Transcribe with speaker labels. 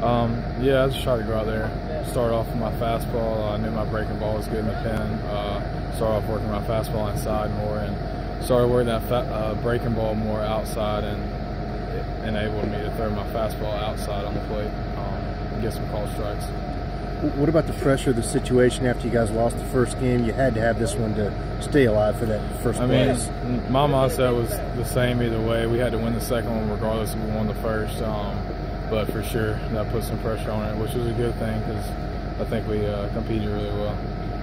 Speaker 1: Yeah, I just tried to go out there, start off with my fastball. I knew my breaking ball was good in the pen. Start off working my fastball inside more, and started working that breaking ball more outside, and it enabled me to throw my fastball outside on the plate, and get some called strikes.
Speaker 2: What about the pressure of the situation after you guys lost the first game? You had to have this one to stay alive for that first place.
Speaker 1: I mean, my mindset was the same either way. We had to win the second one regardless if we won the first. But for sure, that put some pressure on it, which was a good thing because I think we competed really well.